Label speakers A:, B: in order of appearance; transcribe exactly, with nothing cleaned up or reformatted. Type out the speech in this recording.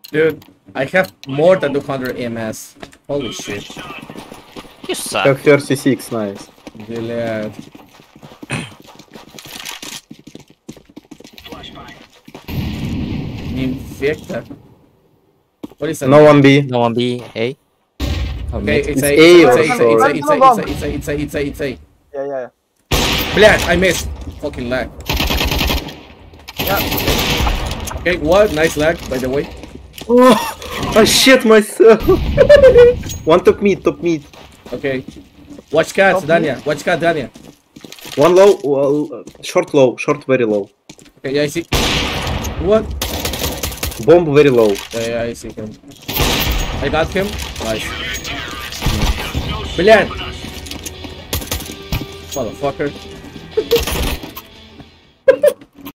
A: Dude, I have more than two hundred A M S. Holy shit.
B: You suck.
C: Have thirty-six, nice.
A: Блядь. Infecta. What is that?
C: No one B.
B: No one B, A.
C: Oh,
A: Okay,
C: mate.
A: it's
C: It's
A: A,
C: A
A: it's
C: or
A: A, it's A, it's A,
C: sorry.
A: it's A, it's A, it's A, it's A, it's A, it's A, it's A.
D: Yeah, yeah, yeah.
A: Блядь, I missed. Fucking lag.
D: Yeah.
A: Okay, what? Nice lag, by the way.
C: Oh, I shit myself. One top mid, top mid.
A: Okay. Watch cat,
D: Top
A: Dania. Watch cat, Dania.
C: One low, well, uh, short low, short very low.
A: Okay, yeah, I see. What?
C: Bomb very low.
A: Yeah, yeah, I see him. I got him. Nice. Блядь. Motherfucker.